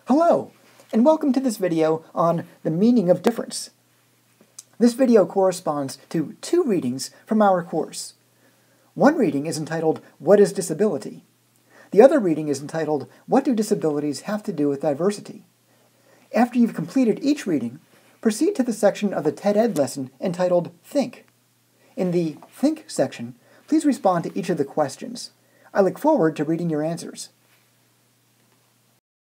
Hello, and welcome to this video on the meaning of difference. This video corresponds to two readings from our course. One reading is entitled, What is Disability? The other reading is entitled, What do disabilities have to do with diversity? After you've completed each reading, proceed to the section of the TED Ed lesson entitled Think. In the Think section, please respond to each of the questions. I look forward to reading your answers.